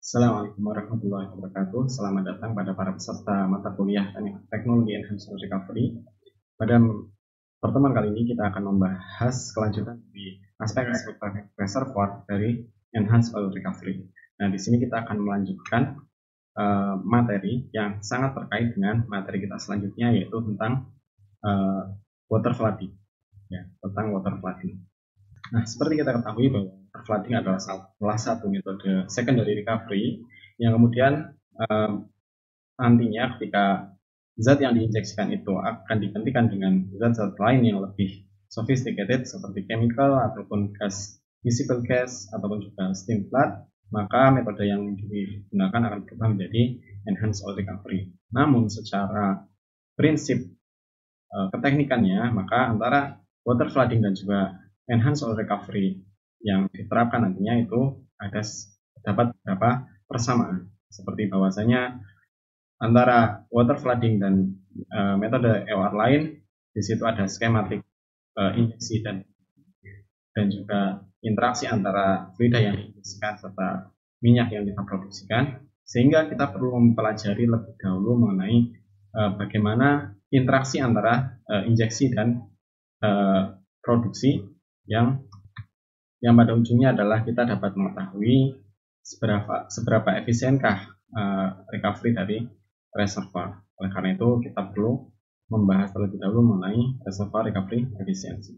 Assalamualaikum warahmatullahi wabarakatuh. Selamat datang pada para peserta mata kuliah Teknologi Enhanced Oil Recovery. Pada pertemuan kali ini kita akan membahas kelanjutan di aspek-aspek reservoir dari Enhanced Oil Recovery. Nah, di sini kita akan melanjutkan materi yang sangat terkait dengan materi kita selanjutnya, yaitu tentang water flooding. Ya, tentang water flooding. Nah, seperti kita ketahui bahwa water flooding adalah salah satu metode secondary recovery yang kemudian nantinya ketika zat yang diinjeksikan itu akan digantikan dengan zat-zat lain yang lebih sophisticated seperti chemical ataupun gas, visible gas ataupun juga steam flood, maka metode yang digunakan akan berubah menjadi enhanced oil recovery. Namun secara prinsip keteknikannya, maka antara water flooding dan juga enhanced oil recovery yang diterapkan nantinya itu dapat beberapa persamaan, seperti bahwasanya antara water flooding dan metode EOR lain, di situ ada skematik injeksi dan juga interaksi antara fluida yang diinjeksikan serta minyak yang kita produksikan, sehingga kita perlu mempelajari lebih dahulu mengenai bagaimana interaksi antara injeksi dan produksi yang pada ujungnya adalah kita dapat mengetahui seberapa efisienkah recovery dari reservoir. Oleh karena itu kita perlu membahas terlebih dahulu mengenai reservoir recovery efisiensi.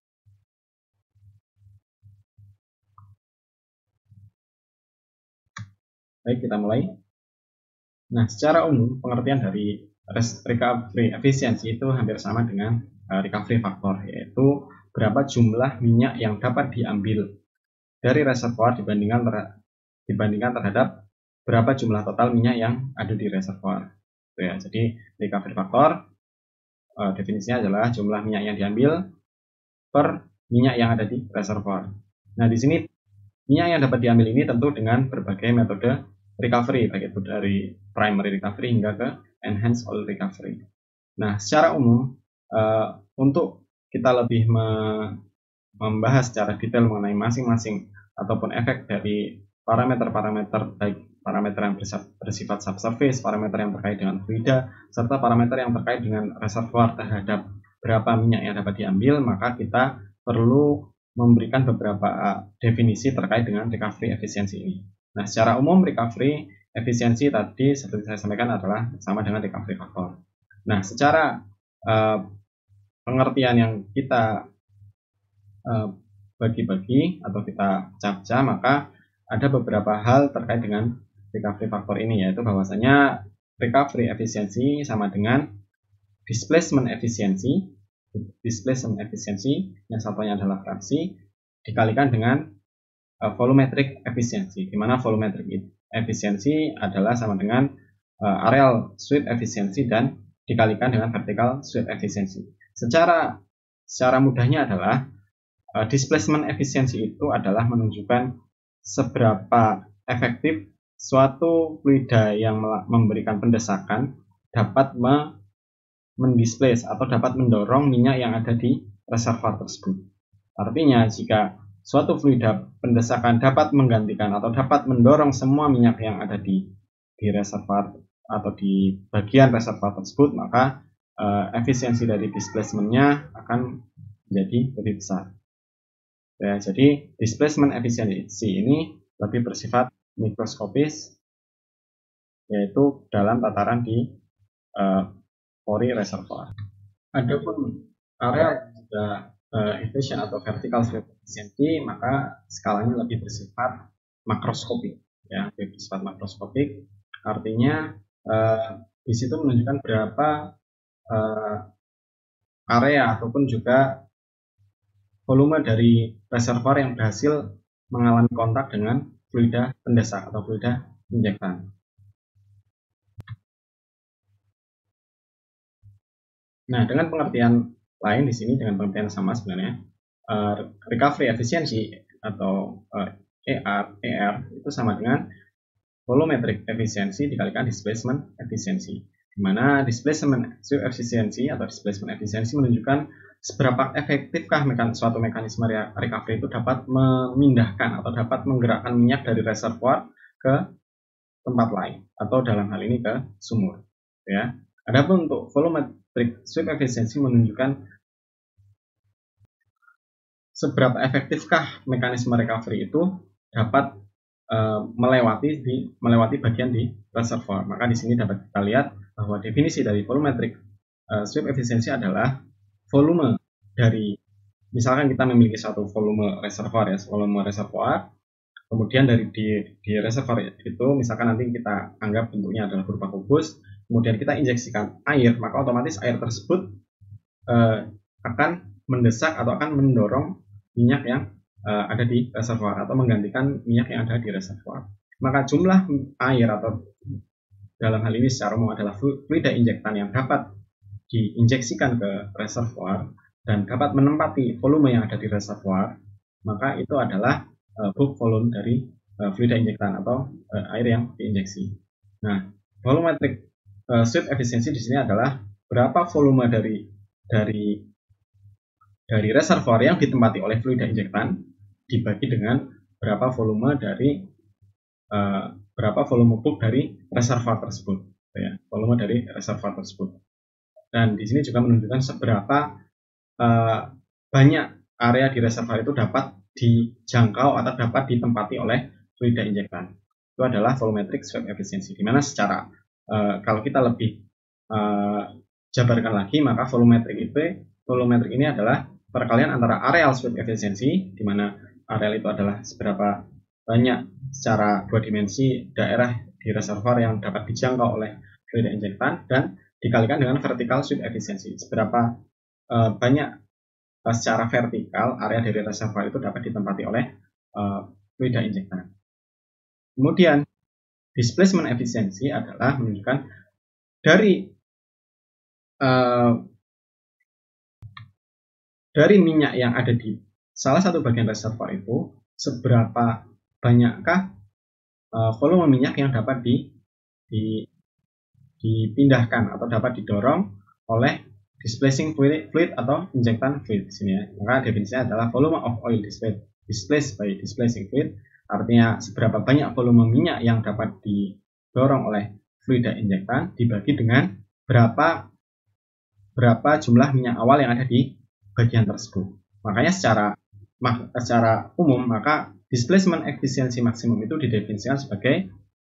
Baik, kita mulai. Nah, secara umum pengertian dari recovery efisiensi itu hampir sama dengan recovery factor, yaitu berapa jumlah minyak yang dapat diambil dari reservoir dibandingkan terhadap berapa jumlah total minyak yang ada di reservoir. Ya, jadi recovery factor definisinya adalah jumlah minyak yang diambil per minyak yang ada di reservoir. Nah, di sini minyak yang dapat diambil ini tentu dengan berbagai metode recovery, baik itu dari primary recovery hingga ke enhanced oil recovery. Nah, secara umum untuk kita lebih membahas secara detail mengenai masing-masing ataupun efek dari parameter-parameter, baik parameter yang bersifat subsurface, parameter yang terkait dengan fluida, serta parameter yang terkait dengan reservoir terhadap berapa minyak yang dapat diambil, maka kita perlu memberikan beberapa definisi terkait dengan recovery efisiensi ini. Nah, secara umum recovery efisiensi tadi seperti saya sampaikan adalah sama dengan recovery factor. Nah, secara pengertian yang kita bagi-bagi atau kita pecah-pecah, maka ada beberapa hal terkait dengan recovery factor ini, yaitu bahwasanya recovery efisiensi sama dengan displacement efisiensi. Displacement efisiensi yang satunya adalah fraksi dikalikan dengan volumetric efisiensi, di mana volumetric efisiensi adalah sama dengan areal sweep efisiensi dan dikalikan dengan vertical sweep efisiensi. Secara mudahnya adalah displacement efisiensi itu adalah menunjukkan seberapa efektif suatu fluida yang memberikan pendesakan dapat mendisplace atau dapat mendorong minyak yang ada di reservoir tersebut. Artinya, jika suatu fluida pendesakan dapat menggantikan atau dapat mendorong semua minyak yang ada di reservoir atau di bagian reservoir tersebut, maka efisiensi dari displacement-nya akan menjadi lebih besar. Ya, jadi displacement efisiensi ini lebih bersifat mikroskopis, yaitu dalam tataran di pori reservoir. Adapun area juga efficient atau vertical sweep efficiency, maka skalanya lebih bersifat makroskopik. Ya, lebih bersifat makroskopik, artinya di situ menunjukkan berapa area ataupun juga volume dari reservoir yang berhasil mengalami kontak dengan fluida pendesak atau fluida injektan. Nah, dengan pengertian lain di sini, dengan pengertian sama sebenarnya, recovery efficiency atau ER itu sama dengan volumetric efficiency dikalikan displacement efficiency, di mana displacement efficiency atau displacement efficiency menunjukkan seberapa efektifkah suatu mekanisme recovery itu dapat memindahkan atau dapat menggerakkan minyak dari reservoir ke tempat lain atau dalam hal ini ke sumur. Ya. Adapun untuk volumetric sweep efficiency menunjukkan seberapa efektifkah mekanisme recovery itu dapat melewati bagian di reservoir. Maka di sini dapat kita lihat bahwa definisi dari volumetric sweep efficiency adalah volume dari, misalkan kita memiliki satu volume reservoir ya, volume reservoir, kemudian dari di reservoir itu misalkan nanti kita anggap bentuknya adalah berupa kubus, kemudian kita injeksikan air, maka otomatis air tersebut akan mendesak atau akan mendorong minyak yang ada di reservoir atau menggantikan minyak yang ada di reservoir. Maka jumlah air atau dalam hal ini secara umum adalah fluida injektan yang dapat diinjeksikan ke reservoir dan dapat menempati volume yang ada di reservoir, maka itu adalah bulk volume dari fluida injektan atau air yang diinjeksi. Nah, volumetric sweep efficiency di sini adalah berapa volume dari reservoir yang ditempati oleh fluida injektan dibagi dengan berapa volume bulk dari reservoir tersebut, ya, volume dari reservoir tersebut. Dan di sini juga menunjukkan seberapa banyak area di reservoir itu dapat dijangkau atau dapat ditempati oleh fluida injektan. Itu adalah volumetric sweep efficiency. Di mana secara kalau kita lebih jabarkan lagi, maka volumetric ini adalah perkalian antara areal sweep efficiency, di mana areal itu adalah seberapa banyak secara dua dimensi daerah di reservoir yang dapat dijangkau oleh fluida injektan, dan dikalikan dengan vertical sweep efficiency, seberapa banyak secara vertikal area dari reservoir itu dapat ditempati oleh fluida injektan. Kemudian displacement efficiency adalah menunjukkan dari minyak yang ada di salah satu bagian reservoir itu, seberapa banyakkah volume minyak yang dapat dipindahkan atau dapat didorong oleh displacing fluid atau injectant fluid di sini ya. Maka definisinya adalah volume of oil displaced by displacing fluid, artinya seberapa banyak volume minyak yang dapat didorong oleh fluida injektan dibagi dengan berapa jumlah minyak awal yang ada di bagian tersebut. Makanya secara umum maka displacement efficiency maksimum itu didefinisikan sebagai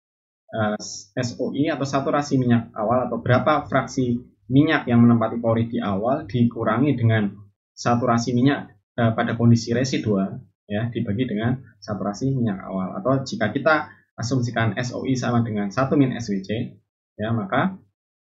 SOI atau saturasi minyak awal, atau berapa fraksi minyak yang menempati pori di awal dikurangi dengan saturasi minyak pada kondisi residual, ya, dibagi dengan saturasi minyak awal. Atau jika kita asumsikan SOI sama dengan 1 min SWC, ya, maka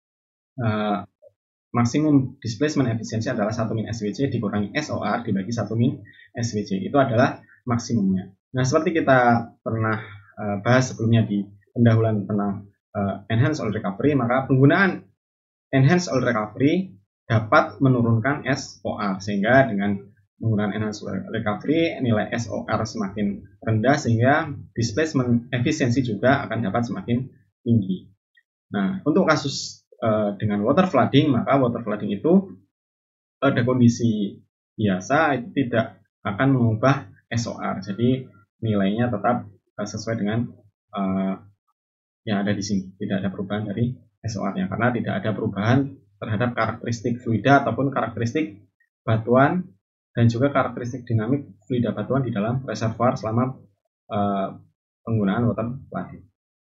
maksimum displacement efficiency adalah 1 min SWC dikurangi SOR dibagi 1 min SWC. Itu adalah maksimumnya. Nah, seperti kita pernah bahas sebelumnya di pendahuluan tentang enhanced oil recovery, maka penggunaan enhanced oil recovery dapat menurunkan SOR, sehingga dengan menggunakan enhanced oil recovery nilai SOR semakin rendah sehingga displacement efficiency juga akan dapat semakin tinggi. Nah, untuk kasus dengan water flooding, maka water flooding itu pada kondisi biasa itu tidak akan mengubah SOR, jadi nilainya tetap sesuai dengan yang ada di sini, tidak ada perubahan dari SOR-nya karena tidak ada perubahan terhadap karakteristik fluida ataupun karakteristik batuan dan juga karakteristik dinamik fluida batuan di dalam reservoir selama penggunaan water flooding.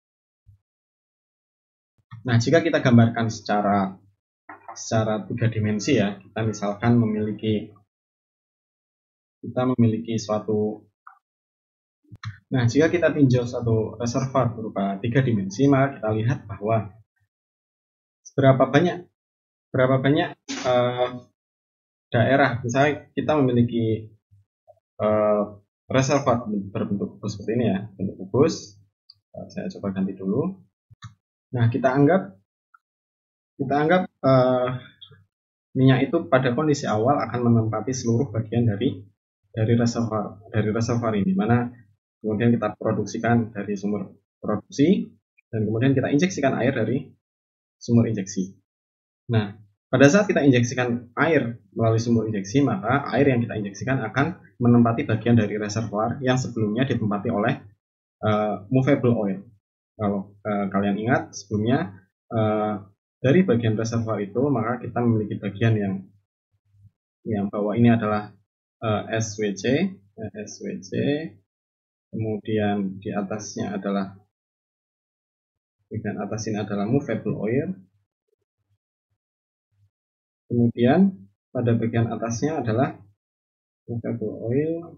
Nah, jika kita gambarkan secara 3 dimensi ya, kita misalkan memiliki suatu. Nah, jika kita tinjau satu reservoir berupa 3 dimensi, maka kita lihat bahwa berapa banyak daerah. Misalnya kita memiliki reservoir berbentuk kubus seperti ini ya, bentuk kubus. Saya coba ganti dulu. Nah, kita anggap minyak itu pada kondisi awal akan menempati seluruh bagian dari reservoir ini, mana kemudian kita produksikan dari sumur produksi dan kemudian kita injeksikan air dari sumur injeksi. Nah, pada saat kita injeksikan air melalui sumur injeksi, maka air yang kita injeksikan akan menempati bagian dari reservoir yang sebelumnya ditempati oleh movable oil. Kalau kalian ingat sebelumnya, dari bagian reservoir itu maka kita memiliki bagian yang bawah ini adalah SWC, kemudian di atasnya adalah bagian atas ini adalah movable oil, kemudian pada bagian atasnya adalah movable oil,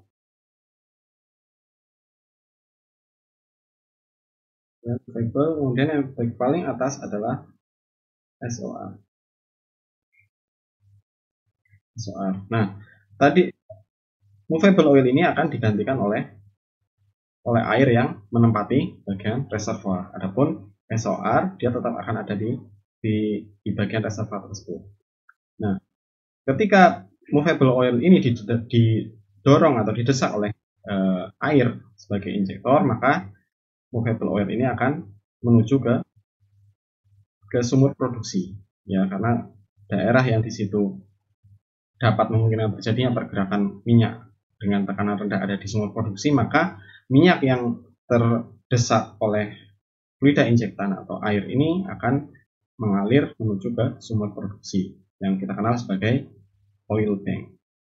dan movable, kemudian yang paling atas adalah SOR. Nah, tadi movable oil ini akan digantikan oleh air yang menempati bagian reservoir. Adapun SOR dia tetap akan ada di bagian reservoir tersebut. Nah, ketika movable oil ini didorong atau didesak oleh air sebagai injektor, maka movable oil ini akan menuju ke sumur produksi, ya, karena daerah yang di situ dapat memungkinkan terjadinya pergerakan minyak dengan tekanan rendah ada di sumur produksi, maka minyak yang terdesak oleh fluida injektan atau air ini akan mengalir menuju ke sumur produksi yang kita kenal sebagai oil tank.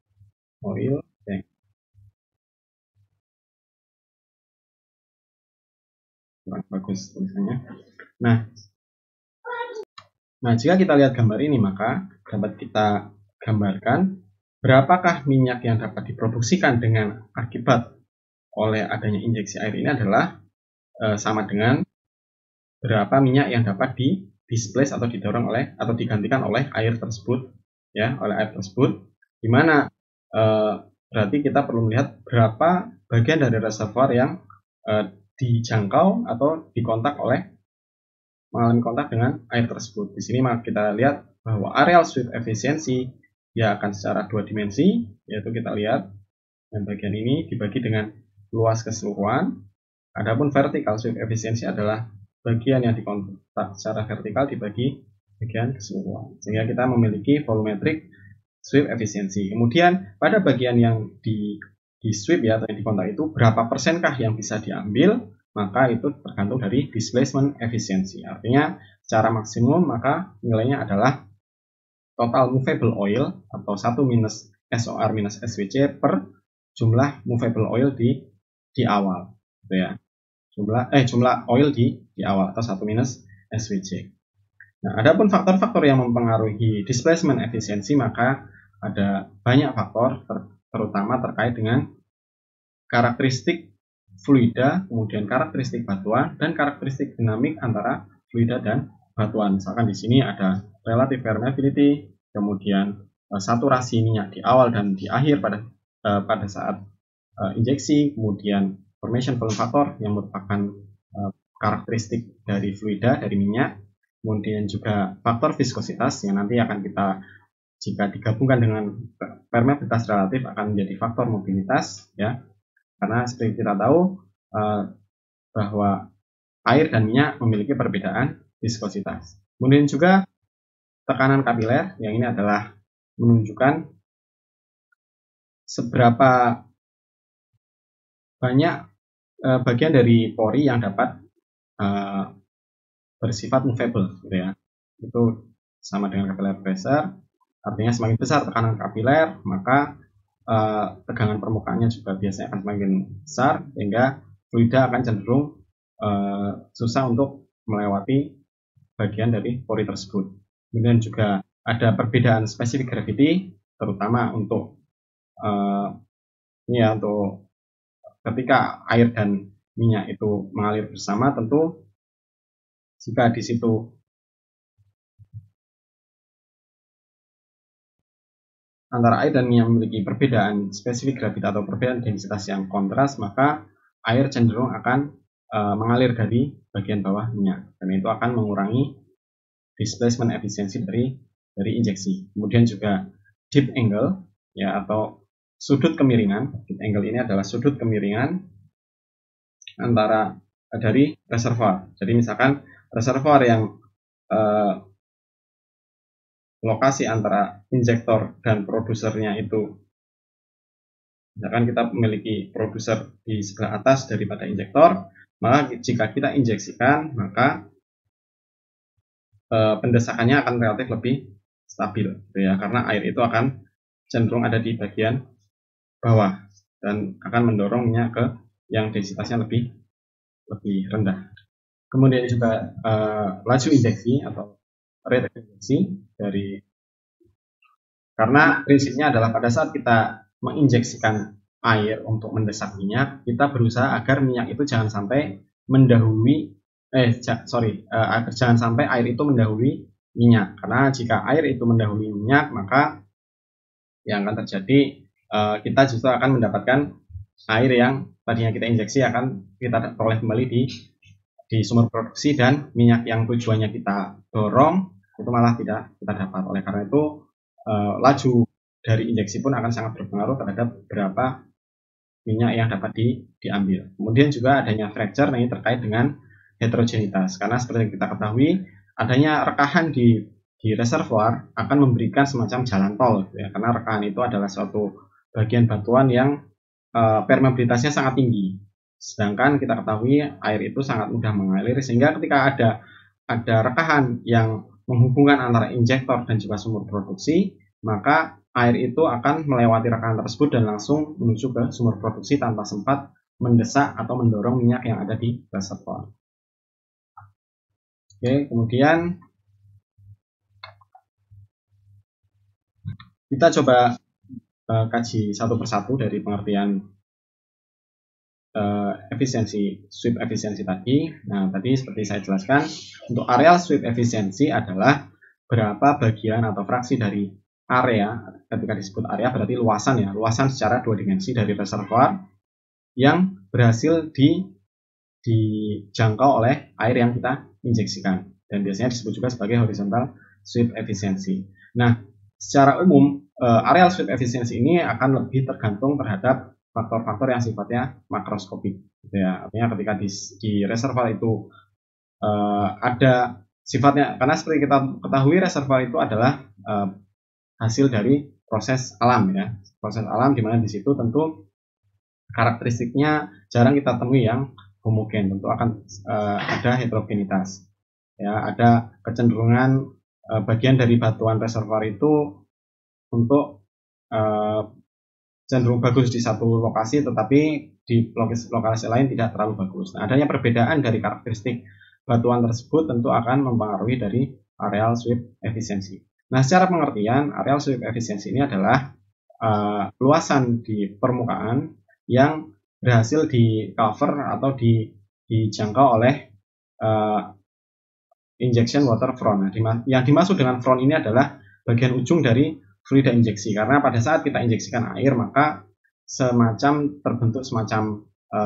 Kurang bagus tulisannya. Nah, jika kita lihat gambar ini, maka dapat kita gambarkan berapakah minyak yang dapat diproduksikan dengan akibat oleh adanya injeksi air ini adalah sama dengan berapa minyak yang dapat displace atau didorong oleh atau digantikan oleh air tersebut, ya, oleh air tersebut, di mana berarti kita perlu melihat berapa bagian dari reservoir yang dijangkau atau mengalami kontak dengan air tersebut. Di sini maka kita lihat bahwa areal sweep efficiency dia akan secara dua dimensi, yaitu kita lihat yang bagian ini dibagi dengan luas keseluruhan. Adapun vertical sweep efficiency adalah bagian yang dikontak secara vertikal dibagi bagian keseluruhan, sehingga kita memiliki volumetric sweep efficiency. Kemudian pada bagian yang di sweep, ya, atau yang dikontak itu berapa persenkah yang bisa diambil, maka itu tergantung dari displacement efficiency. Artinya secara maksimum maka nilainya adalah total movable oil atau 1 minus SOR minus SWC per jumlah movable oil di awal, gitu ya. Jumlah oil di awal atau 1 minus SWC. Nah, adapun faktor-faktor yang mempengaruhi displacement efficiency, maka ada banyak faktor, terutama terkait dengan karakteristik fluida, kemudian karakteristik batuan, dan karakteristik dinamik antara fluida dan batuan. Misalkan di sini ada relative permeability, kemudian saturasi minyak di awal dan di akhir pada saat injeksi, kemudian formation volume factor yang merupakan karakteristik dari fluida, dari minyak, kemudian juga faktor viskositas yang nanti akan kita, jika digabungkan dengan permeabilitas relatif, akan menjadi faktor mobilitas, ya. Karena seperti kita tahu bahwa air dan minyak memiliki perbedaan viskositas. Kemudian juga tekanan kapiler, yang ini adalah menunjukkan seberapa banyak bagian dari pori yang dapat bersifat movable, gitu ya. Itu sama dengan capillary pressure, artinya semakin besar tekanan kapiler, maka tegangan permukaannya juga biasanya akan semakin besar, sehingga fluida akan cenderung susah untuk melewati bagian dari pori tersebut. Kemudian juga ada perbedaan specific gravity, terutama untuk untuk ketika air dan minyak itu mengalir bersama. Tentu jika di situ antara air dan minyak memiliki perbedaan spesifik gravity atau perbedaan densitas yang kontras, maka air cenderung akan mengalir dari bagian bawah minyak, dan itu akan mengurangi displacement efisiensi dari injeksi. Kemudian juga deep angle, ya, atau sudut kemiringan. Deep angle ini adalah sudut kemiringan antara dari reservoir. Jadi misalkan reservoir yang lokasi antara injektor dan produsernya itu, misalkan kita memiliki produser di sebelah atas daripada injektor, Maka jika kita injeksikan, maka pendesakannya akan relatif lebih stabil, gitu ya, karena air itu akan cenderung ada di bagian bawah dan akan mendorong minyak ke yang densitasnya lebih rendah. Kemudian juga laju injeksi atau rate injeksi karena prinsipnya adalah pada saat kita menginjeksikan air untuk mendesak minyak, kita berusaha agar minyak itu jangan sampai mendahului agar jangan sampai air itu mendahului minyak. Karena jika air itu mendahului minyak, maka yang akan terjadi kita justru akan mendapatkan air yang tadinya kita injeksi akan kita peroleh kembali di sumber produksi, dan minyak yang tujuannya kita dorong itu malah tidak kita dapat. Oleh karena itu laju dari injeksi pun akan sangat berpengaruh terhadap berapa minyak yang dapat diambil. Kemudian juga adanya fracture, ini terkait dengan heterogenitas, karena seperti yang kita ketahui adanya rekahan di reservoir akan memberikan semacam jalan tol, ya, karena rekahan itu adalah suatu bagian batuan yang permeabilitasnya sangat tinggi, sedangkan kita ketahui air itu sangat mudah mengalir, sehingga ketika ada rekahan yang menghubungkan antara injektor dan juga sumber produksi, maka air itu akan melewati rekahan tersebut dan langsung menuju ke sumber produksi tanpa sempat mendesak atau mendorong minyak yang ada di reservoir. Oke, kemudian kita coba kaji satu persatu dari pengertian efisiensi, sweep efisiensi tadi. Nah, tadi seperti saya jelaskan, untuk areal sweep efisiensi adalah berapa bagian atau fraksi dari area. Ketika disebut area berarti luasan, ya, luasan secara dua dimensi dari reservoir yang berhasil dijangkau oleh air yang kita injeksikan, dan biasanya disebut juga sebagai horizontal sweep efisiensi. Nah, secara umum areal sweep efisiensi ini akan lebih tergantung terhadap faktor-faktor yang sifatnya makroskopik, gitu ya. Artinya ketika di reservoir itu ada sifatnya, karena seperti kita ketahui reservoir itu adalah hasil dari proses alam, ya, proses alam, dimana di situ tentu karakteristiknya jarang kita temui yang homogen, tentu akan ada heterogenitas, ya, ada kecenderungan bagian dari batuan reservoir itu untuk cenderung bagus di satu lokasi, tetapi di lokasi lain tidak terlalu bagus. Nah, adanya perbedaan dari karakteristik batuan tersebut tentu akan mempengaruhi dari areal sweep efisiensi. Nah, secara pengertian areal sweep efisiensi ini adalah luasan di permukaan yang berhasil di cover atau dijangkau oleh injection water front. Nah, yang dimaksud dengan front ini adalah bagian ujung dari fluida injeksi, karena pada saat kita injeksikan air maka terbentuk semacam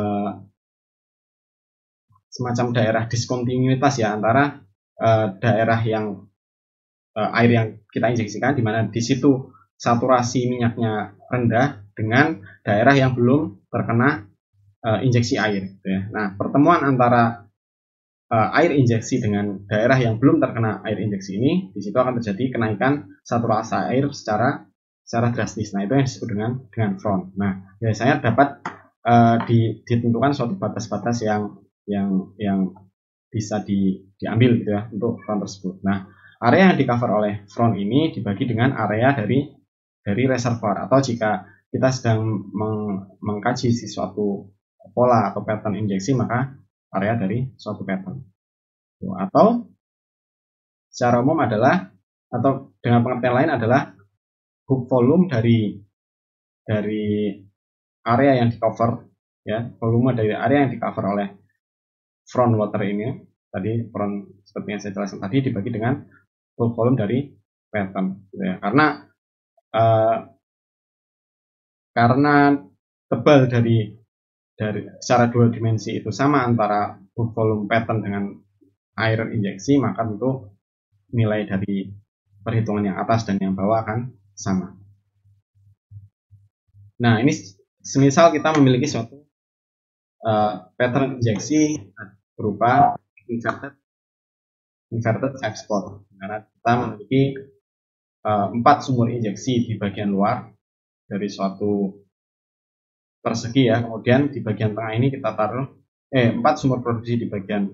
daerah diskontinuitas, ya, antara daerah yang air yang kita injeksikan, di mana di situ saturasi minyaknya rendah, dengan daerah yang belum terkena injeksi air, gitu ya. Nah, pertemuan antara air injeksi dengan daerah yang belum terkena air injeksi ini, di situ akan terjadi kenaikan saturasi air secara drastis. Nah, itu yang disebut dengan front. Nah, biasanya dapat ditentukan suatu batas-batas yang bisa diambil, gitu ya, untuk front tersebut. Nah, area yang di cover oleh front ini dibagi dengan area dari reservoir, atau jika kita sedang mengkaji suatu pola atau pattern injeksi, maka area dari suatu pattern. Atau secara umum adalah, atau dengan pengertian lain adalah hook volume dari area yang di cover, ya, volume dari area yang di cover oleh front water ini tadi, front seperti yang saya jelaskan tadi, dibagi dengan hook volume dari pattern, gitu ya. Karena tebal dari secara dua dimensi itu sama antara hook volume pattern dengan air injeksi, maka tentu nilai dari perhitungan yang atas dan yang bawah akan sama. Nah, ini semisal kita memiliki suatu pattern injeksi berupa inverted export, karena kita memiliki 4 sumber injeksi di bagian luar dari suatu persegi, ya, kemudian di bagian tengah ini kita taruh 4 sumur produksi di bagian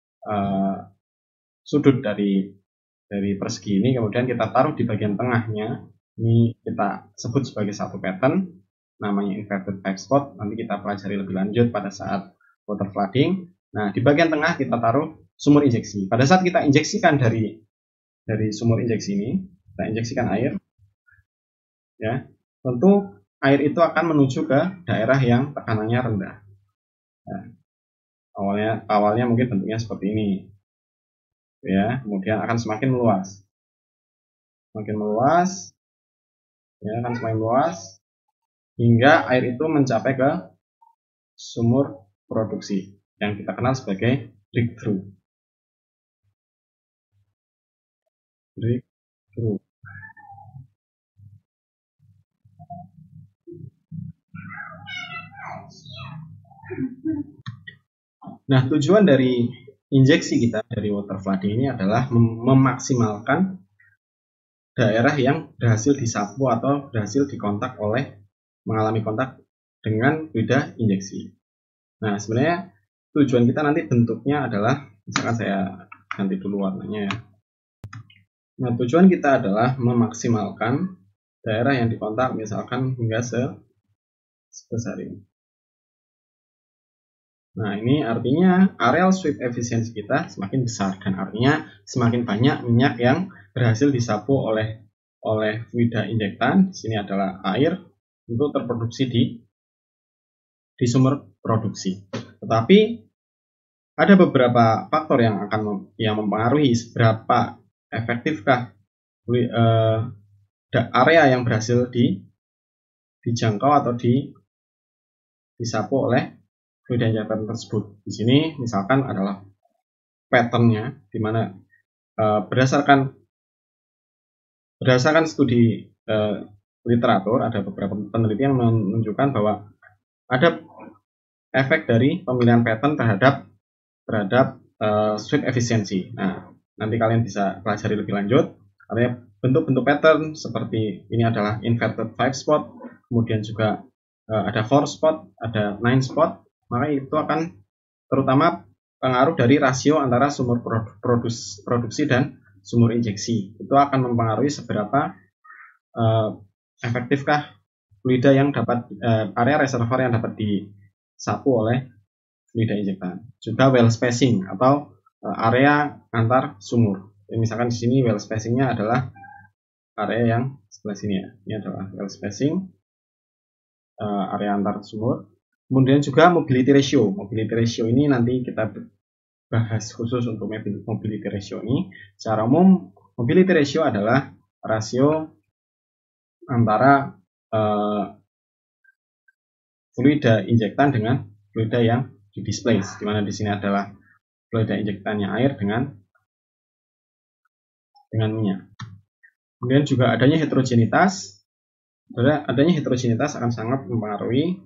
sudut dari persegi ini, kemudian kita taruh di bagian tengahnya. Ini kita sebut sebagai satu pattern, namanya inverted pipe spot. Nanti kita pelajari lebih lanjut pada saat water flooding. Nah, di bagian tengah kita taruh sumur injeksi. Pada saat kita injeksikan dari sumur injeksi ini, kita injeksikan air, ya, tentu air itu akan menuju ke daerah yang tekanannya rendah. Nah, awalnya mungkin bentuknya seperti ini, ya, kemudian akan semakin meluas, ya, akan semakin meluas hingga air itu mencapai ke sumur produksi yang kita kenal sebagai breakthrough. Nah, tujuan dari injeksi kita dari water flooding ini adalah memaksimalkan daerah yang berhasil disapu atau berhasil mengalami kontak dengan fluida injeksi. Nah, sebenarnya tujuan kita nanti bentuknya adalah, misalkan saya ganti dulu warnanya ya. Nah, tujuan kita adalah memaksimalkan daerah yang dikontak misalkan hingga sebesar ini. Nah, ini artinya areal sweep efisiensi kita semakin besar, dan artinya semakin banyak minyak yang berhasil disapu oleh fluida injektan. Di sini adalah air untuk terproduksi di sumur produksi. Tetapi ada beberapa faktor yang mempengaruhi seberapa efektifkah area yang berhasil dijangkau atau disapu oleh fluida injektan tersebut. Di sini misalkan adalah patternnya, di mana berdasarkan studi literatur, ada beberapa penelitian yang menunjukkan bahwa ada efek dari pemilihan pattern terhadap sweep efisiensi. Nah, nanti kalian bisa pelajari lebih lanjut. Artinya bentuk-bentuk pattern seperti ini adalah inverted 5 spot, kemudian juga ada 4 spot, ada 9 spot, maka itu akan terutama pengaruh dari rasio antara sumur produksi dan sumur injeksi. Itu akan mempengaruhi seberapa efektifkah fluida yang area reservoir yang dapat disapu oleh fluida injektan. Juga well spacing atau area antar sumur. Misalkan di sini well spacingnya adalah area yang sebelah sini ya. Ini adalah well spacing, area antar sumur. Kemudian juga mobility ratio. Mobility ratio ini nanti kita bahas khusus untuk mobility ratio ini. Secara umum, mobility ratio adalah rasio antara fluida injektan dengan fluida yang di-displace, di mana di sini adalah fluida injektannya air dengan minyak. Kemudian juga adanya heterogenitas. Adanya heterogenitas akan sangat mempengaruhi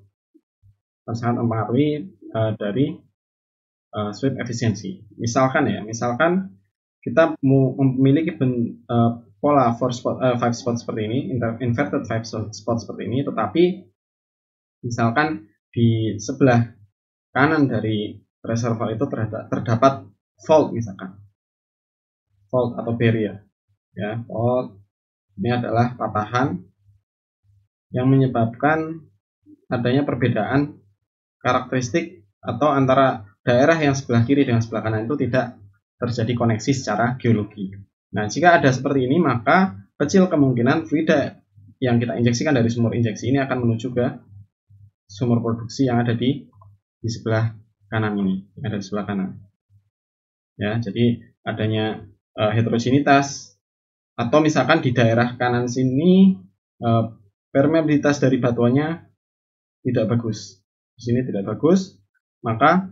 dari sweep efisiensi. Misalkan kita memiliki pola 5 spot seperti ini, inverted 5 spot seperti ini, tetapi misalkan di sebelah kanan dari reservoir itu terdapat fault, misalkan fault atau barrier, ya. Fault ini adalah patahan yang menyebabkan adanya perbedaan karakteristik atau antara daerah yang sebelah kiri dengan sebelah kanan itu tidak terjadi koneksi secara geologi. Nah, jika ada seperti ini, maka kecil kemungkinan fluida yang kita injeksikan dari sumur injeksi ini akan menuju ke sumur produksi yang ada di sebelah kanan ini, yang ada di sebelah kanan. Ya, jadi adanya heterogenitas, atau misalkan di daerah kanan sini permeabilitas dari batuannya tidak bagus. Di sini tidak bagus, maka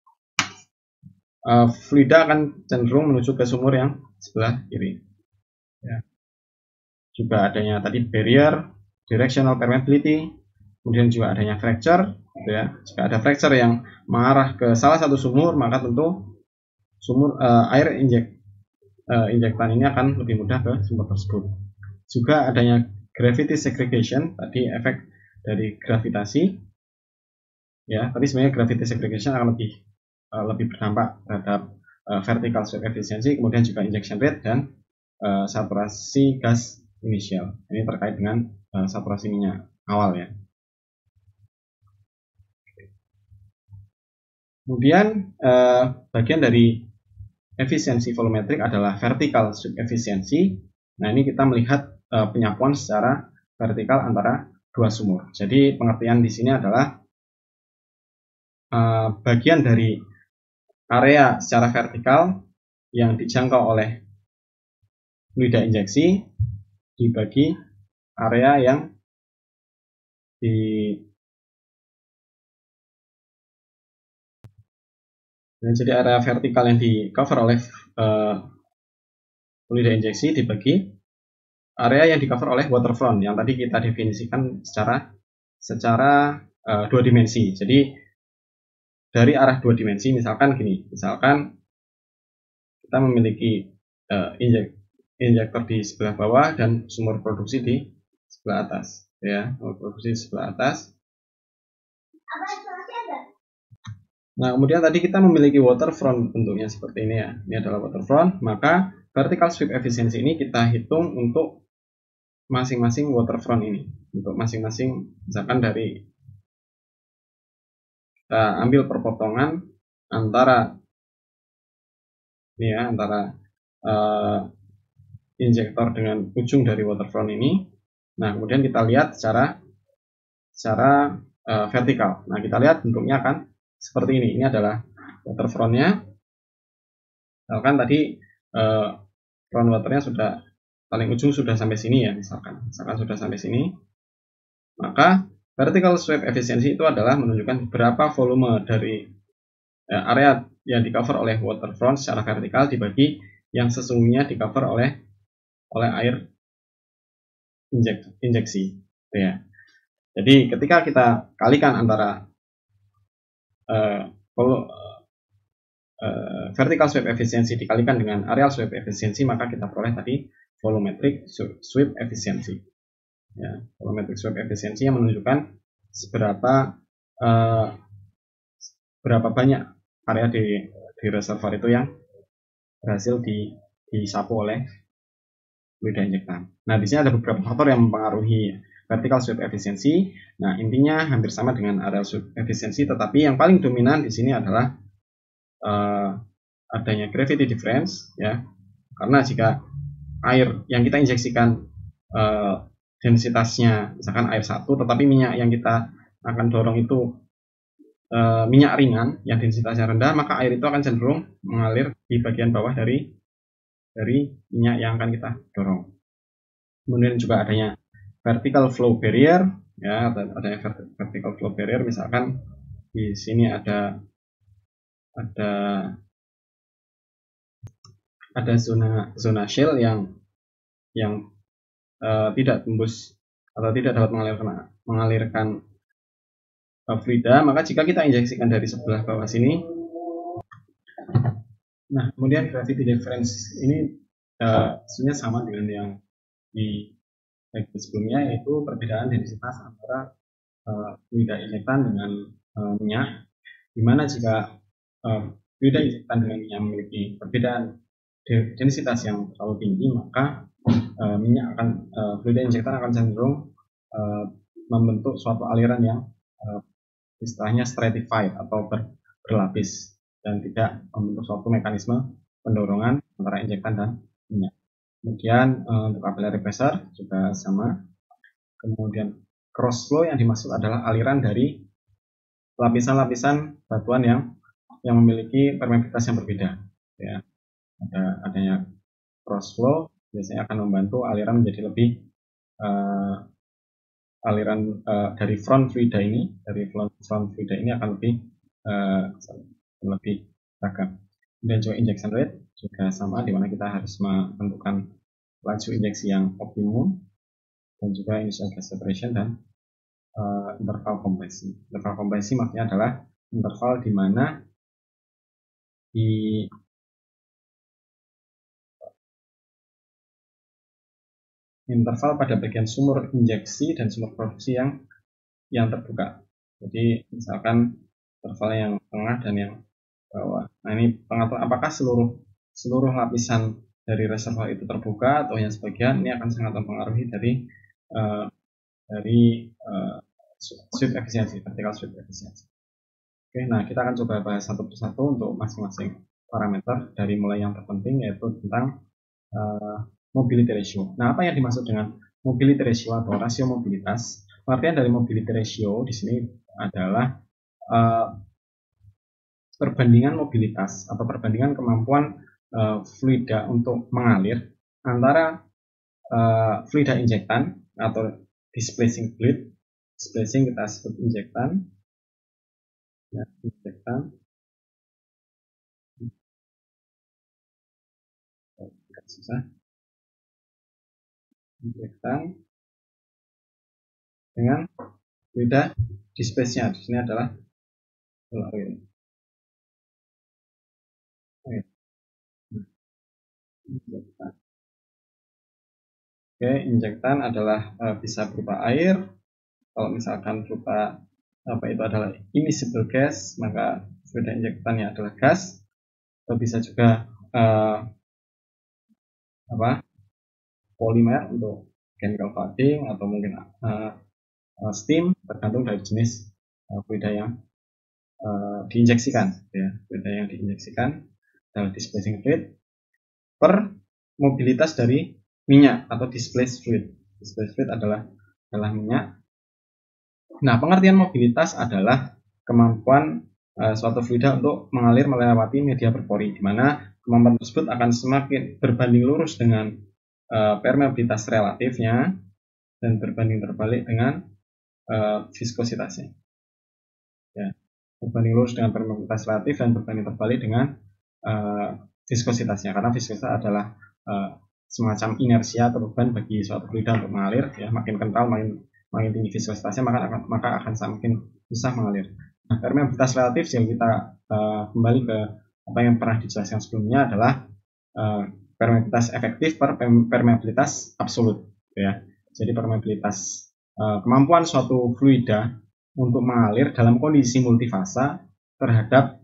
fluida akan cenderung menuju ke sumur yang sebelah kiri. Ya. Juga adanya tadi barrier, directional permeability, kemudian juga adanya fracture. Ya. Jika ada fracture yang mengarah ke salah satu sumur, maka tentu air injektan ini akan lebih mudah ke sumur tersebut. Juga adanya gravity segregation, tadi efek dari gravitasi, ya, tapi sebenarnya gravity segregation akan lebih berdampak terhadap vertical sweep efficiency, kemudian juga injection rate dan saturasi gas initial. Ini terkait dengan saturasi minyak awal ya. Kemudian bagian dari efisiensi volumetrik adalah vertical sweep efficiency. Nah, ini kita melihat penyapuan secara vertikal antara dua sumur. Jadi pengertian di sini adalah bagian dari area secara vertikal yang dijangkau oleh fluida injeksi dibagi area yang jadi area vertikal yang di cover oleh fluida injeksi dibagi area yang di cover oleh waterfront yang tadi kita definisikan secara dua dimensi. Jadi dari arah dua dimensi, misalkan gini, misalkan kita memiliki injektor di sebelah bawah dan sumur produksi di sebelah atas, ya, sumur produksi di sebelah atas. Nah, kemudian tadi kita memiliki waterfront bentuknya seperti ini ya. Ini adalah waterfront, maka vertical sweep efficiency ini kita hitung untuk masing-masing waterfront ini. Untuk masing-masing, misalkan dari kita ambil perpotongan antara ini ya, antara injektor dengan ujung dari waterfront ini. Nah, kemudian kita lihat secara vertikal. Nah, kita lihat bentuknya kan seperti ini. Ini adalah waterfrontnya. Misalkan tadi front waternya sudah paling ujung sudah sampai sini ya, misalkan sudah sampai sini. Maka vertical sweep efficiency itu adalah menunjukkan berapa volume dari area yang di cover oleh waterfront secara vertikal dibagi yang sesungguhnya di cover oleh air injeksi, ya. Jadi ketika kita kalikan antara vertical sweep efficiency dikalikan dengan areal sweep efficiency, maka kita peroleh tadi volumetric sweep efficiency. Ya, volumetric sweep efficiency yang menunjukkan berapa banyak area di reservoir itu yang berhasil disapu oleh fluida injektan. Nah, di sini ada beberapa faktor yang mempengaruhi vertical sweep efficiency. Nah, intinya hampir sama dengan areal sweep efficiency, tetapi yang paling dominan di sini adalah adanya gravity difference, ya. Karena jika air yang kita injeksikan densitasnya misalkan air 1, tetapi minyak yang kita akan dorong itu minyak ringan yang densitasnya rendah, maka air itu akan cenderung mengalir di bagian bawah dari minyak yang akan kita dorong. Kemudian juga adanya vertical flow barrier, ya, adanya vertical flow barrier. Misalkan di sini ada zona shale yang tidak tembus atau tidak dapat mengalirkan fluida, maka jika kita injeksikan dari sebelah bawah sini, nah kemudian gravity difference ini sebenarnya sama dengan yang di bagian sebelumnya, yaitu perbedaan densitas antara fluida injektan dengan minyak, dimana jika fluida injektan dengan minyak memiliki perbedaan densitas yang terlalu tinggi, maka fluida injektan akan cenderung membentuk suatu aliran yang istilahnya stratified atau berlapis dan tidak membentuk suatu mekanisme pendorongan antara injektan dan minyak. Kemudian untuk capillary pressure juga sama. Kemudian cross flow yang dimaksud adalah aliran dari lapisan-lapisan batuan yang memiliki permeabilitas yang berbeda, ya. Adanya cross flow biasanya akan membantu aliran menjadi lebih aliran dari front fluida ini akan lebih ragam. Dan juga injection rate juga sama, di mana kita harus menentukan laju injeksi yang optimum, dan juga initial gas separation dan interval kompresi. Interval kompresi maksudnya adalah interval di mana interval pada bagian sumur injeksi dan sumur produksi yang terbuka. Jadi misalkan interval yang tengah dan yang bawah. Nah, ini pengatur apakah seluruh lapisan dari reservoir itu terbuka atau hanya sebagian, ini akan sangat mempengaruhi dari sweep efisiensi, vertical sweep efisiensi. Oke, nah kita akan coba bahas satu persatu untuk masing-masing parameter dari mulai yang terpenting yaitu tentang mobility ratio. Nah, apa yang dimaksud dengan mobility ratio atau rasio mobilitas? Pengertian dari mobility ratio di sini adalah perbandingan mobilitas atau perbandingan kemampuan fluida untuk mengalir antara fluida injektan atau displacing fluid. Displacing kita sebut injektan, ya, injektan. Susah. Injektan dengan fluida displace-nya di sini adalah oil. Injektan. Oke, injektan adalah bisa berupa air. Kalau misalkan berupa apa itu adalah immiscible gas, maka fluida injektannya adalah gas. Atau bisa juga polimer untuk chemical budding atau mungkin steam, tergantung dari jenis fluida yang diinjeksikan, ya. Fluida yang diinjeksikan adalah displacing fluid per mobilitas dari minyak atau displaced fluid. Displaced fluid adalah minyak. Nah, pengertian mobilitas adalah kemampuan suatu fluida untuk mengalir melewati media berpori, di mana kemampuan tersebut akan semakin berbanding lurus dengan permeabilitas relatifnya dan berbanding terbalik dengan viskositasnya. Ya, berbanding lurus dengan permeabilitas relatif dan berbanding terbalik dengan viskositasnya, karena viskositas adalah semacam inersia atau beban bagi suatu fluida untuk mengalir. Ya, makin kental, makin tinggi viskositasnya, maka akan semakin susah mengalir. Nah, permeabilitas relatif yang kita kembali ke apa yang pernah dijelaskan sebelumnya adalah permeabilitas efektif per permeabilitas absolut, ya. Jadi permeabilitas kemampuan suatu fluida untuk mengalir dalam kondisi multifasa terhadap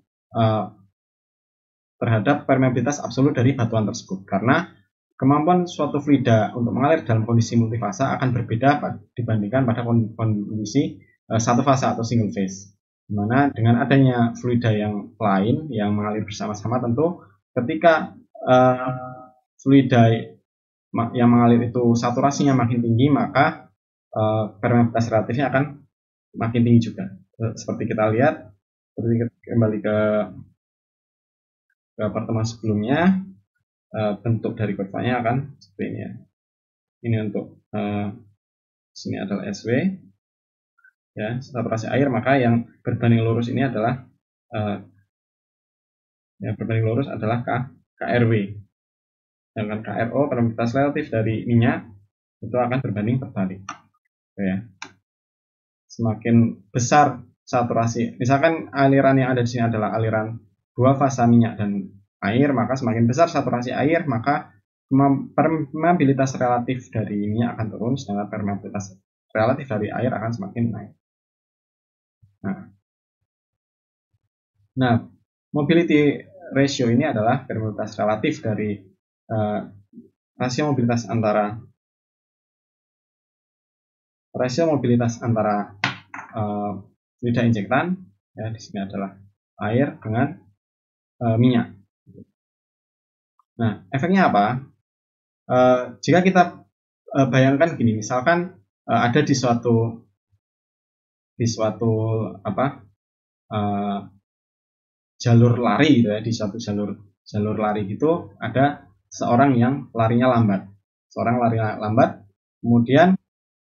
permeabilitas absolut dari batuan tersebut. Karena kemampuan suatu fluida untuk mengalir dalam kondisi multifasa akan berbeda dibandingkan pada kondisi satu fasa atau single phase. Dimana dengan adanya fluida yang lain yang mengalir bersama-sama, tentu ketika fluida yang mengalir itu saturasinya makin tinggi, maka permeabilitas relatifnya akan makin tinggi juga. Seperti kita lihat, kembali ke pertemuan sebelumnya, bentuk dari kurvanya akan seperti ini, ya. Ini untuk sini adalah SW, ya, saturasi air, maka yang berbanding lurus ini adalah KRW. Sedangkan KRO, permeabilitas relatif dari minyak, itu akan berbanding terbalik, ya. Semakin besar saturasi, misalkan aliran yang ada di sini adalah aliran dua fasa minyak dan air, maka semakin besar saturasi air, maka permeabilitas relatif dari minyak akan turun, sedangkan permeabilitas relatif dari air akan semakin naik. Nah, mobility ratio ini adalah permeabilitas relatif dari rasio mobilitas antara fluida injektan, ya, di sini adalah air dengan minyak. Nah, efeknya apa? Jika kita bayangkan gini, misalkan ada di suatu jalur lari, gitu ya, di suatu jalur lari gitu ada seorang yang larinya lambat. Kemudian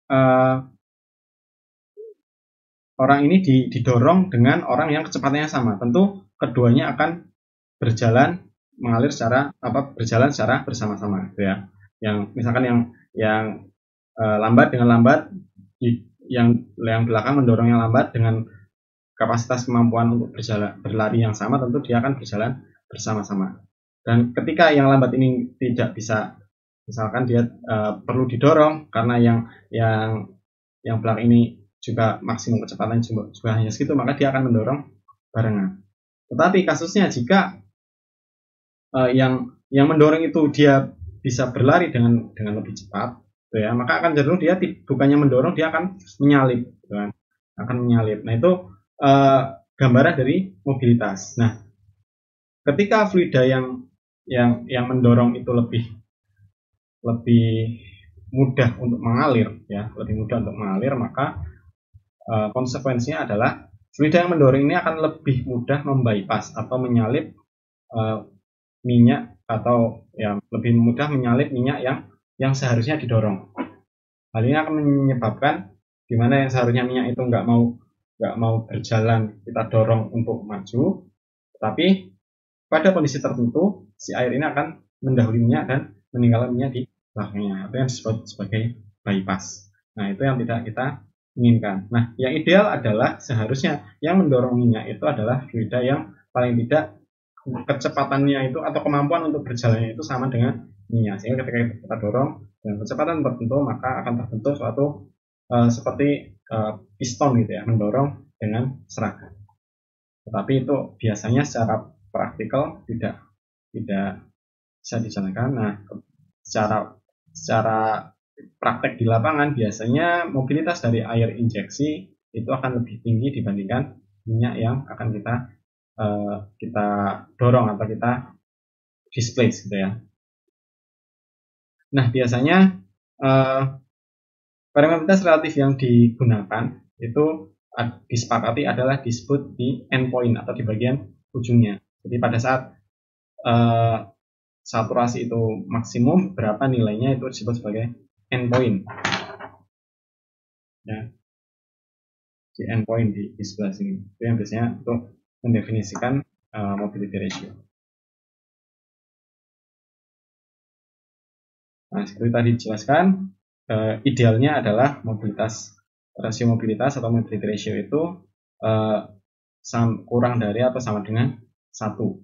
orang ini didorong dengan orang yang kecepatannya sama. Tentu keduanya akan berjalan secara bersama-sama, gitu ya. Yang misalkan yang lambat dengan lambat, yang belakang mendorong yang lambat dengan kapasitas kemampuan untuk berlari yang sama, tentu dia akan berjalan bersama-sama. Dan ketika yang lambat ini tidak bisa, misalkan dia perlu didorong karena yang belakang ini juga maksimum kecepatan juga hanya segitu, maka dia akan mendorong barengan. Tetapi kasusnya jika yang mendorong itu dia bisa berlari dengan lebih cepat, gitu ya, maka akan cenderung dia bukannya mendorong, dia akan menyalip, gitu kan, akan menyalip. Nah itu gambaran dari mobilitas. Nah, ketika fluida yang mendorong itu lebih mudah untuk mengalir, ya, lebih mudah untuk mengalir, maka konsekuensinya adalah fluida yang mendorong ini akan lebih mudah membypass atau menyalip minyak, atau yang lebih mudah menyalip minyak yang seharusnya didorong. Hal ini akan menyebabkan dimana yang seharusnya minyak itu nggak mau berjalan, kita dorong untuk maju, tapi pada kondisi tertentu si air ini akan mendahului minyak dan meninggalkan minyak di belakangnya. Itu yang disebut sebagai bypass. Nah, itu yang tidak kita inginkan. Nah, yang ideal adalah seharusnya yang mendorong minyak itu adalah fluida yang paling tidak kecepatannya itu atau kemampuan untuk berjalannya itu sama dengan minyak, sehingga ketika kita dorong dengan kecepatan tertentu, maka akan terbentuk suatu seperti piston gitu ya, mendorong dengan seragam. Tetapi itu biasanya secara praktikal tidak bisa dijalankan. Nah, secara praktek di lapangan biasanya mobilitas dari air injeksi itu akan lebih tinggi dibandingkan minyak yang akan kita dorong atau kita displace, gitu ya. Nah, biasanya permeabilitas relatif yang digunakan itu disepakati adalah disebut di endpoint atau di bagian ujungnya. Jadi pada saat saturasi itu maksimum, berapa nilainya itu disebut sebagai endpoint. Ya, di endpoint di sebelah sini. Itu yang biasanya untuk mendefinisikan mobility ratio. Nah, seperti tadi dijelaskan, idealnya adalah rasio mobilitas atau mobility ratio itu kurang dari atau sama dengan 1.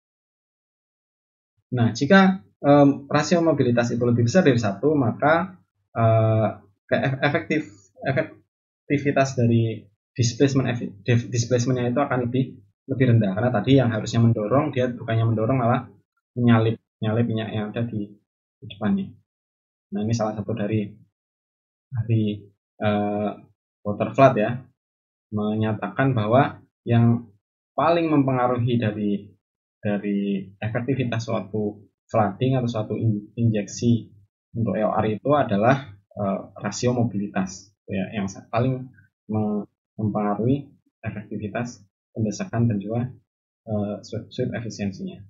Nah, jika rasio mobilitas itu lebih besar dari 1, maka efektivitas dari displacementnya itu akan lebih rendah, karena tadi yang harusnya mendorong, dia bukannya mendorong malah menyalip minyak yang ada di depannya. Nah, ini salah satu dari water flood ya, menyatakan bahwa yang paling mempengaruhi dari efektivitas suatu flooding atau suatu injeksi untuk EOR itu adalah rasio mobilitas, ya, yang paling mempengaruhi efektivitas pendesakan dan juga sweep efisiensinya.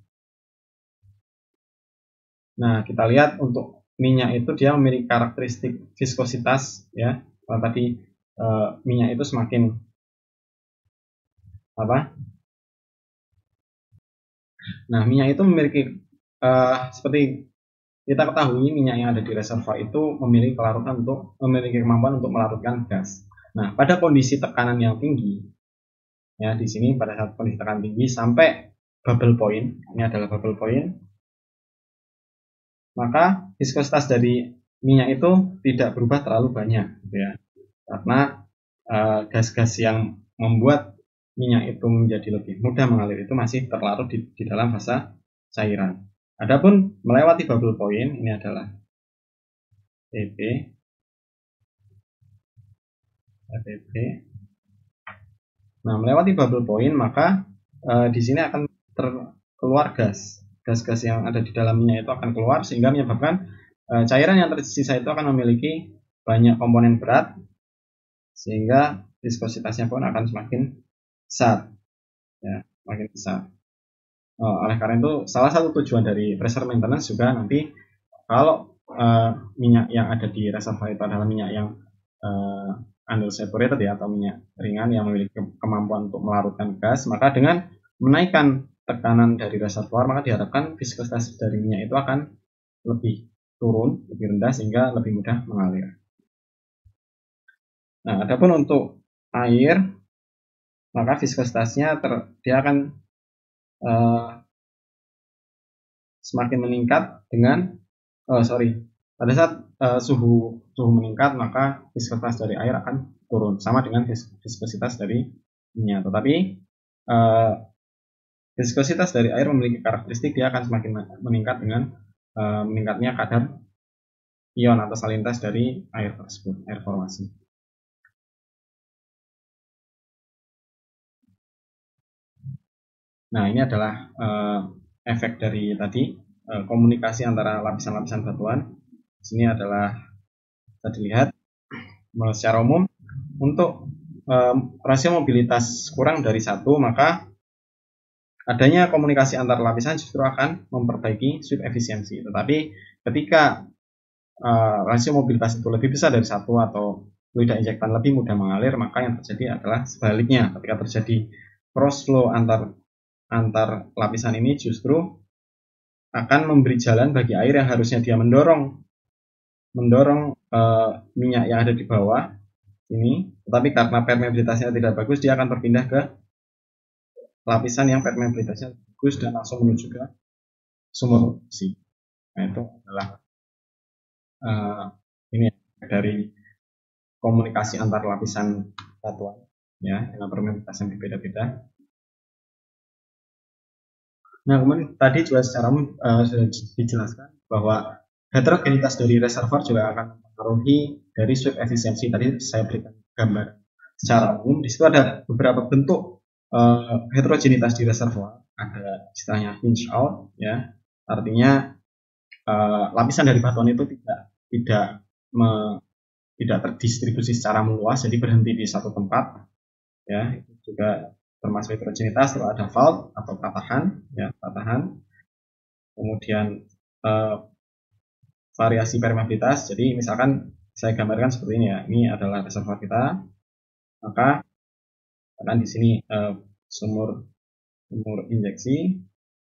Nah, kita lihat untuk minyak itu dia memiliki karakteristik viskositas, ya. Kalau tadi minyak itu semakin Nah, minyak itu memiliki seperti kita ketahui, minyak yang ada di reservoir itu memiliki kemampuan untuk melarutkan gas. Nah, pada kondisi tekanan yang tinggi, ya, di sini pada saat kondisi tekanan tinggi sampai bubble point, ini adalah bubble point, maka viskositas dari minyak itu tidak berubah terlalu banyak, gitu ya, karena gas-gas yang membuat minyak itu menjadi lebih mudah mengalir itu masih terlarut di dalam fase cairan. Adapun melewati bubble point, ini adalah TP. Nah, melewati bubble point, maka di sini akan keluar gas-gas yang ada di dalam minyak itu akan keluar, sehingga menyebabkan cairan yang tersisa itu akan memiliki banyak komponen berat, sehingga viskositasnya pun akan semakin besar, ya, semakin besar. Oleh karena itu, salah satu tujuan dari pressure maintenance juga nanti kalau minyak yang ada di reservoir itu adalah minyak yang undersaturated, ya, atau minyak ringan yang memiliki kemampuan untuk melarutkan gas, maka dengan menaikkan tekanan dari reservoir, maka diharapkan viskositas dari minyak itu akan lebih rendah, sehingga lebih mudah mengalir. Nah, adapun untuk air, maka viskositasnya dia akan semakin meningkat dengan pada saat suhu meningkat, maka viskositas dari air akan turun, sama dengan viskositas dari minyak. Tetapi viskositas dari air memiliki karakteristik dia akan semakin meningkat dengan meningkatnya kadar ion atau salinitas dari air tersebut, air formasi. Nah, ini adalah efek dari tadi komunikasi antara lapisan-lapisan batuan. Sini adalah bisa dilihat secara umum untuk rasio mobilitas kurang dari 1, maka adanya komunikasi antar lapisan justru akan memperbaiki sweep efisiensi. Tetapi ketika rasio mobilitas itu lebih besar dari 1 atau fluida injektan lebih mudah mengalir, maka yang terjadi adalah sebaliknya. Ketika terjadi cross flow antar lapisan ini justru akan memberi jalan bagi air yang harusnya dia mendorong minyak yang ada di bawah ini, tetapi karena permeabilitasnya tidak bagus, dia akan berpindah ke lapisan yang permeabilitasnya bagus dan langsung menuju ke sumur produksi. Nah, itu adalah ini dari komunikasi antar lapisan batuan ya, dengan permeabilitas yang berbeda-beda. Nah, kemudian tadi juga secara sudah dijelaskan bahwa heterogenitas dari reservoir juga akan mempengaruhi dari sweep efisiensi. Tadi saya berikan gambar secara umum. Di situ ada beberapa bentuk heterogenitas di reservoir. Ada istilahnya pinch out, ya, artinya lapisan dari batuan itu tidak terdistribusi secara meluas, jadi berhenti di satu tempat, ya. Itu juga termasuk heterogenitas. Lalu ada fault atau patahan, ya, patahan. Kemudian variasi permeabilitas. Jadi misalkan saya gambarkan seperti ini ya. Ini adalah reservoir kita. Maka akan di sini sumur injeksi.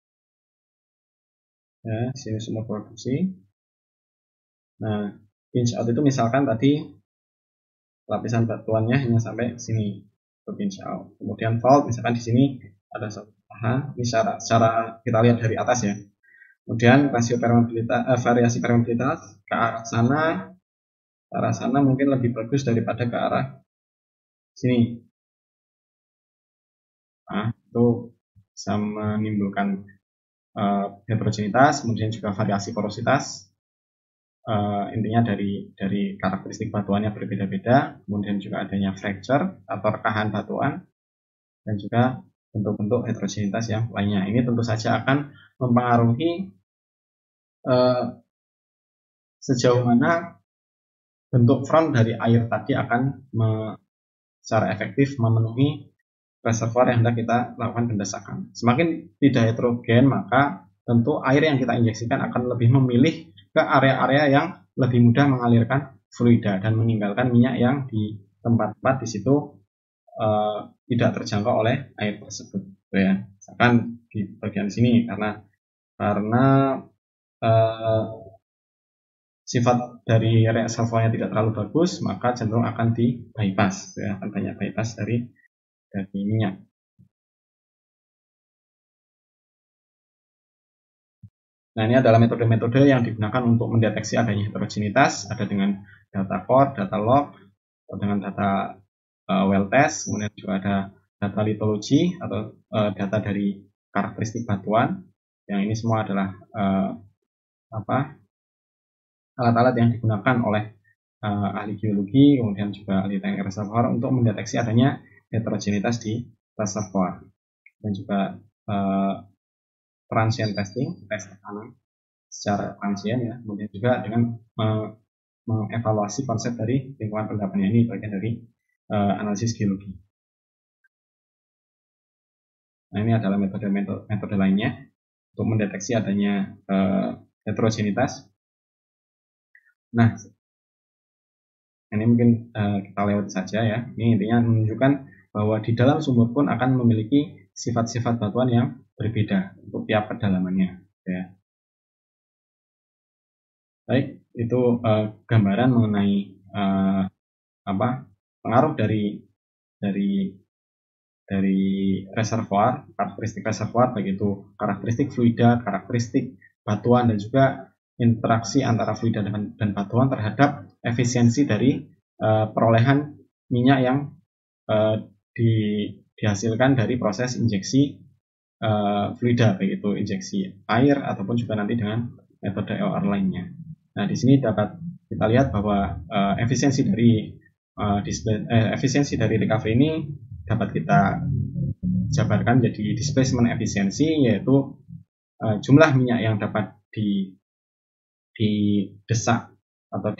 Ya, di sini sumur produksi. Nah, pinch out itu misalkan tadi lapisan batuannya hanya sampai sini ke pinch out. Kemudian fault misalkan di sini ada satu patahan. Ini secara kita lihat dari atas ya. Kemudian rasio permeabilitas, variasi permeabilitas ke arah sana mungkin lebih bagus daripada ke arah sini. Nah, itu bisa menimbulkan heterogenitas, kemudian juga variasi porositas. Intinya dari karakteristik batuannya berbeda-beda, kemudian juga adanya fracture atau rekahan batuan, dan juga bentuk-bentuk heterogenitas yang lainnya. Ini tentu saja akan mempengaruhi sejauh mana bentuk front dari air tadi akan secara efektif memenuhi reservoir yang hendak kita lakukan pendesakan. Semakin tidak heterogen, maka tentu air yang kita injeksikan akan lebih memilih ke area-area yang lebih mudah mengalirkan fluida dan meninggalkan minyak yang di tempat-tempat di situ tidak terjangkau oleh air tersebut. Ya, misalkan di bagian sini karena sifat dari reservoirnya tidak terlalu bagus, maka cenderung akan di bypass, ya, akan banyak bypass dari minyak. Nah, ini adalah metode-metode yang digunakan untuk mendeteksi adanya heterogenitas, ada dengan data core, data log, atau dengan data well test, kemudian juga ada data litologi atau data dari karakteristik batuan. Yang ini semua adalah alat-alat yang digunakan oleh ahli geologi, kemudian juga ahli teknik reservoir untuk mendeteksi adanya heterogenitas di reservoir, dan juga transient testing, tes tekanan secara transient ya, kemudian juga dengan mengevaluasi konsep dari lingkungan pendapannya. Ini bagian dari analisis geologi. Nah, ini adalah metode lainnya untuk mendeteksi adanya heterogenitas. Nah, ini mungkin kita lewat saja ya. Ini intinya menunjukkan bahwa di dalam sumur pun akan memiliki sifat-sifat batuan yang berbeda untuk tiap kedalamannya. Ya. Baik, itu gambaran mengenai pengaruh dari reservoir, karakteristik reservoir, baik itu karakteristik fluida, karakteristik batuan, dan juga interaksi antara fluida dan batuan terhadap efisiensi dari perolehan minyak yang dihasilkan dari proses injeksi fluida, baik itu injeksi air ataupun juga nanti dengan metode EOR lainnya. Nah, di sini dapat kita lihat bahwa efisiensi dari recovery ini dapat kita jabarkan jadi displacement efisiensi, yaitu jumlah minyak yang dapat didesak atau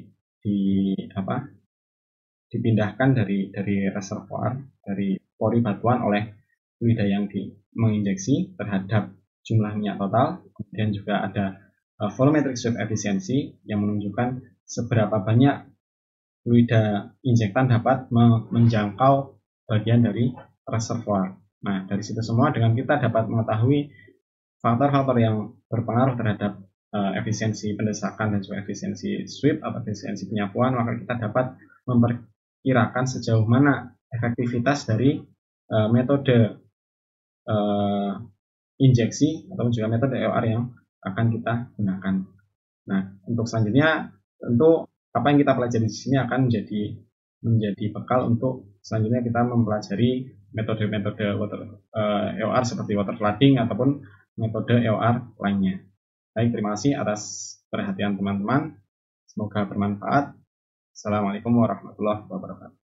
dipindahkan dari reservoir, dari pori batuan oleh fluida yang menginjeksi terhadap jumlah minyak total. Kemudian juga ada volumetric sweep efisiensi yang menunjukkan seberapa banyak fluida injektan dapat menjangkau bagian dari reservoir. Nah, dari situ semua dengan kita dapat mengetahui faktor-faktor yang berpengaruh terhadap efisiensi pendesakan dan juga efisiensi sweep atau efisiensi penyapuan, maka kita dapat memperkirakan sejauh mana efektivitas dari metode injeksi atau juga metode EOR yang akan kita gunakan. Nah, untuk selanjutnya tentu apa yang kita pelajari di sini akan menjadi bekal untuk selanjutnya kita mempelajari metode-metode EOR seperti water flooding ataupun metode EOR lainnya. Baik, terima kasih atas perhatian teman-teman. Semoga bermanfaat. Assalamualaikum warahmatullahi wabarakatuh.